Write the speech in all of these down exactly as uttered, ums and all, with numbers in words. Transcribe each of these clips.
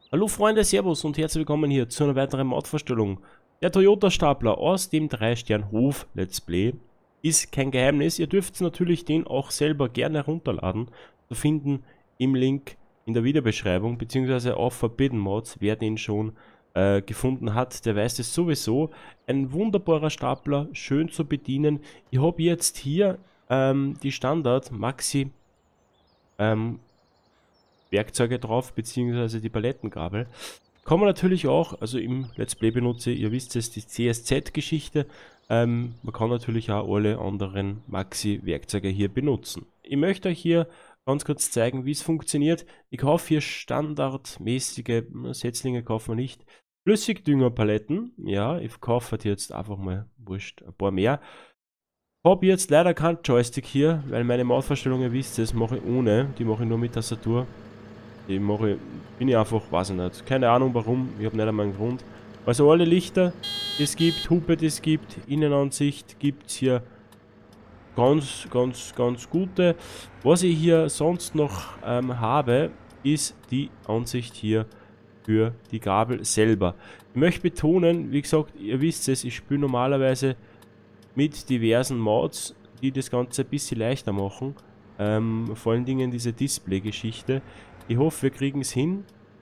Hallo Freunde, Servus und herzlich willkommen hier zu einer weiteren Mod-Vorstellung. Der Toyota-Stapler aus dem drei Stern Hof Let's Play ist kein Geheimnis. Ihr dürft natürlich den auch selber gerne herunterladen. Zu finden im Link in der Videobeschreibung, beziehungsweise auf Forbidden Mods. Wer den schon äh, gefunden hat, der weiß es sowieso. Ein wunderbarer Stapler, schön zu bedienen. Ich habe jetzt hier ähm, die Standard Maxi ähm, Werkzeuge drauf, beziehungsweise die Palettengabel. Kann man natürlich auch, also im Let's Play benutze, ihr wisst es, die C S Z-Geschichte. Ähm, man kann natürlich auch alle anderen Maxi-Werkzeuge hier benutzen. Ich möchte euch hier ganz kurz zeigen, wie es funktioniert. Ich kaufe hier standardmäßige Setzlinge, kaufen wir nicht. Flüssigdüngerpaletten, ja, ich kaufe halt jetzt einfach mal, wurscht, ein paar mehr. Habe jetzt leider keinen Joystick hier, weil meine Mausverstellung, ihr wisst es, mache ich ohne, die mache ich nur mit Tastatur. Die mache ich, bin ich einfach, weiß ich nicht, keine Ahnung warum, ich habe nicht einmal einen Grund. Also alle Lichter, die es gibt, Hupe, die es gibt, Innenansicht gibt es hier ganz, ganz, ganz gute. Was ich hier sonst noch ähm, habe, ist die Ansicht hier für die Gabel selber. Ich möchte betonen, wie gesagt, ihr wisst es, ich spiele normalerweise mit diversen Mods, die das Ganze ein bisschen leichter machen. Ähm, vor allen Dingen diese Display-Geschichte. Ich hoffe, wir kriegen es hin.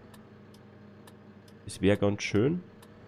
Das wäre ganz schön.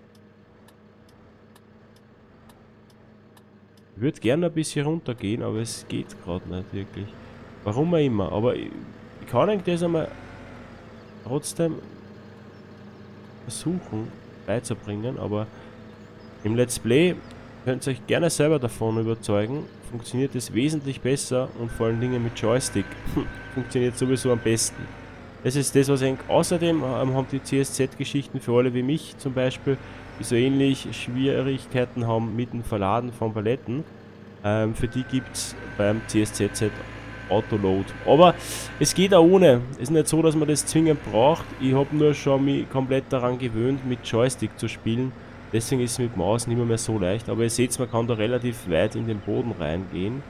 Ich würde gerne ein bisschen runtergehen, aber es geht gerade nicht wirklich. Warum auch immer. Aber ich, ich kann eigentlich das einmal trotzdem versuchen beizubringen. Aber im Let's Play könnt ihr euch gerne selber davon überzeugen. Funktioniert es wesentlich besser und vor allen Dingen mit Joystick funktioniert sowieso am besten. Das ist das, was ich denke. Außerdem ähm, haben die C S Z-Geschichten für alle wie mich zum Beispiel, die so ähnlich Schwierigkeiten haben mit dem Verladen von Paletten. Ähm, für die gibt es beim C S Z Z Autoload. Aber es geht auch ohne. Es ist nicht so, dass man das zwingend braucht. Ich habe nur schon mich komplett daran gewöhnt, mit Joystick zu spielen. Deswegen ist es mit Maus nicht mehr, mehr so leicht. Aber ihr seht, man kann da relativ weit in den Boden reingehen.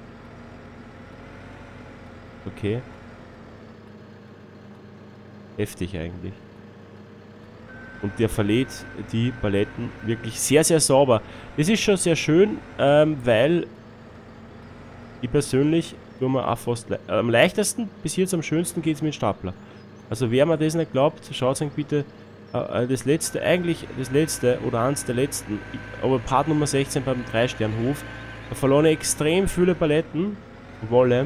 Okay. Heftig eigentlich. Und der verlädt die Paletten wirklich sehr, sehr sauber. Das ist schon sehr schön, ähm, weil ich persönlich tue mir auch fast le äh, am leichtesten, bis jetzt am schönsten geht es mit dem Stapler. Also wer mir das nicht glaubt, schaut euch bitte äh, das letzte, eigentlich das letzte oder eins der letzten, aber Part Nummer sechzehn beim drei Stern Hof. Da verloren ich extrem viele Paletten, Wolle,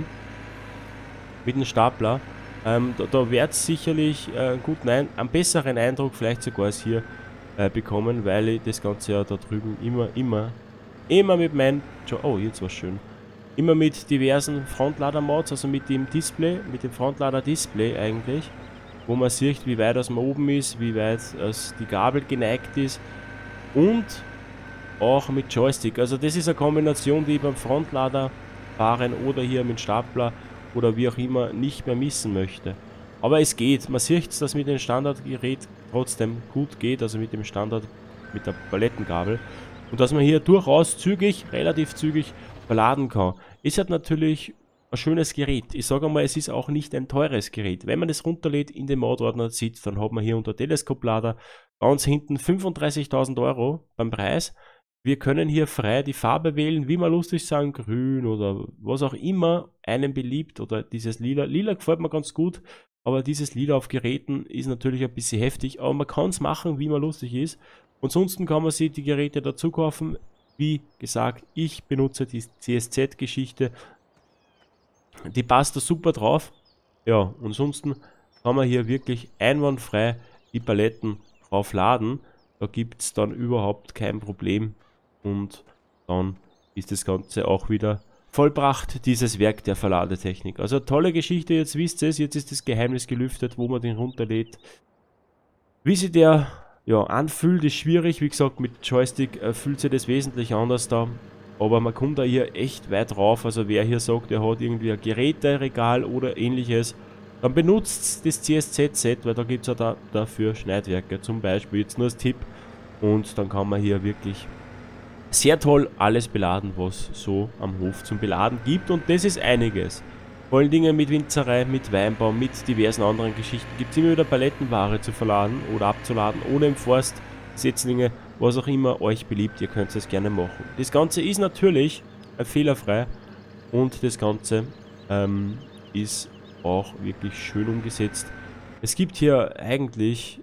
mit dem Stapler. Ähm, da da wird es sicherlich äh, guten ein, einen besseren Eindruck vielleicht sogar als hier äh, bekommen, weil ich das Ganze ja da drüben immer, immer, immer mit meinem, oh jetzt war schön, immer mit diversen Frontlader-Mods, also mit dem Display, mit dem Frontlader-Display eigentlich, wo man sieht, wie weit das man oben ist, wie weit das die Gabel geneigt ist und auch mit Joystick. Also das ist eine Kombination, die ich beim Frontlader fahren oder hier mit Stapler oder wie auch immer nicht mehr missen möchte. Aber es geht. Man sieht, dass mit dem Standardgerät trotzdem gut geht, also mit dem Standard, mit der Palettengabel. Und dass man hier durchaus zügig, relativ zügig verladen kann. Ist halt natürlich ein schönes Gerät. Ich sage mal, es ist auch nicht ein teures Gerät. Wenn man das runterlädt, in den Mod-Ordner sieht, dann hat man hier unter Teleskoplader ganz hinten fünfunddreißigtausend Euro beim Preis. Wir können hier frei die Farbe wählen, wie man lustig sagen, grün oder was auch immer einem beliebt oder dieses Lila. Lila gefällt mir ganz gut, aber dieses Lila auf Geräten ist natürlich ein bisschen heftig, aber man kann es machen, wie man lustig ist. Ansonsten kann man sich die Geräte dazu kaufen. Wie gesagt, ich benutze die C S Z-Geschichte. Die passt da super drauf. Ja, ansonsten kann man hier wirklich einwandfrei die Paletten drauf laden. Da gibt es dann überhaupt kein Problem. Und dann ist das Ganze auch wieder vollbracht, dieses Werk der Verladetechnik. Also tolle Geschichte, jetzt wisst ihr es, jetzt ist das Geheimnis gelüftet, wo man den runterlädt. Wie sich der ja, anfühlt, ist schwierig. Wie gesagt, mit Joystick äh, fühlt sich das wesentlich anders da. Aber man kommt da hier echt weit rauf. Also wer hier sagt, er hat irgendwie ein Geräteregal oder ähnliches, dann benutzt das C S Z-Set, weil da gibt es ja da, dafür Schneidwerke zum Beispiel. Jetzt nur als Tipp. Und dann kann man hier wirklich sehr toll alles beladen, was so am Hof zum Beladen gibt. Und das ist einiges. Vor allen Dingen mit Winzerei, mit Weinbau, mit diversen anderen Geschichten gibt es immer wieder Palettenware zu verladen oder abzuladen, oder im Forst, Setzlinge, was auch immer euch beliebt, ihr könnt es gerne machen. Das Ganze ist natürlich äh, fehlerfrei und das Ganze ähm, ist auch wirklich schön umgesetzt. Es gibt hier eigentlich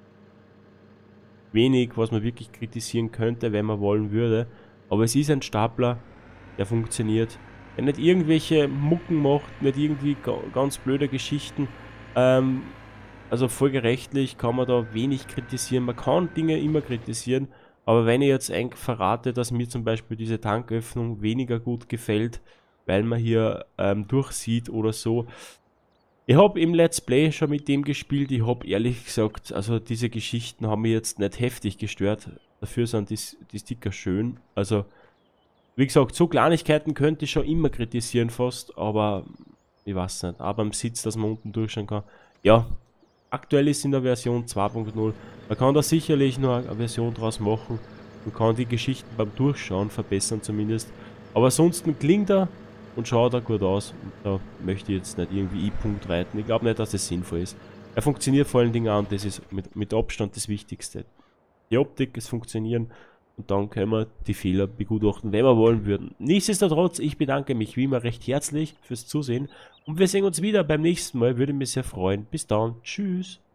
wenig, was man wirklich kritisieren könnte, wenn man wollen würde, aber es ist ein Stapler, der funktioniert, der nicht irgendwelche Mucken macht, nicht irgendwie ganz blöde Geschichten. Ähm, also folgerechtlich kann man da wenig kritisieren. Man kann Dinge immer kritisieren, aber wenn ich jetzt eigentlich verrate, dass mir zum Beispiel diese Tanköffnung weniger gut gefällt, weil man hier ähm, durchsieht oder so. Ich habe im Let's Play schon mit dem gespielt, ich habe ehrlich gesagt, also diese Geschichten haben mich jetzt nicht heftig gestört. Dafür sind die, die Sticker schön. Also wie gesagt, so Kleinigkeiten könnte ich schon immer kritisieren fast, aber ich weiß nicht. Aber am Sitz, dass man unten durchschauen kann. Ja, aktuell ist in der Version zwei Punkt null. Man kann da sicherlich noch eine Version draus machen und kann die Geschichten beim Durchschauen verbessern zumindest. Aber ansonsten klingt er und schaut er gut aus. Und da möchte ich jetzt nicht irgendwie I-Punkt reiten. Ich glaube nicht, dass das sinnvoll ist. Er funktioniert vor allen Dingen auch und das ist mit, mit Abstand das Wichtigste. Die Optik, das Funktionieren. Und dann können wir die Fehler begutachten, wenn wir wollen würden. Nichtsdestotrotz, ich bedanke mich wie immer recht herzlich fürs Zusehen. Und wir sehen uns wieder beim nächsten Mal. Würde mich sehr freuen. Bis dann. Tschüss.